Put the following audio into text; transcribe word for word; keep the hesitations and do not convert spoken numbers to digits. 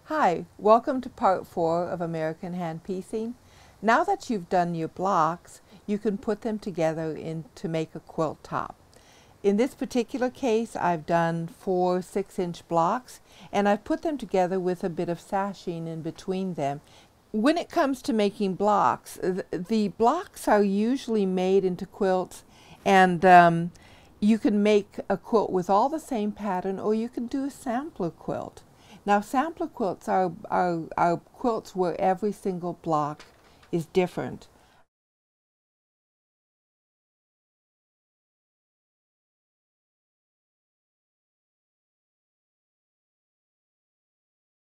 Hi, welcome to part four of American Hand Piecing. Now that you've done your blocks, you can put them together in, to make a quilt top. In this particular case, I've done four six-inch blocks, and I've put them together with a bit of sashing in between them. When it comes to making blocks, the, the blocks are usually made into quilts, and um, you can make a quilt with all the same pattern, or you can do a sampler quilt. Now, sampler quilts are, are, are quilts where every single block is different.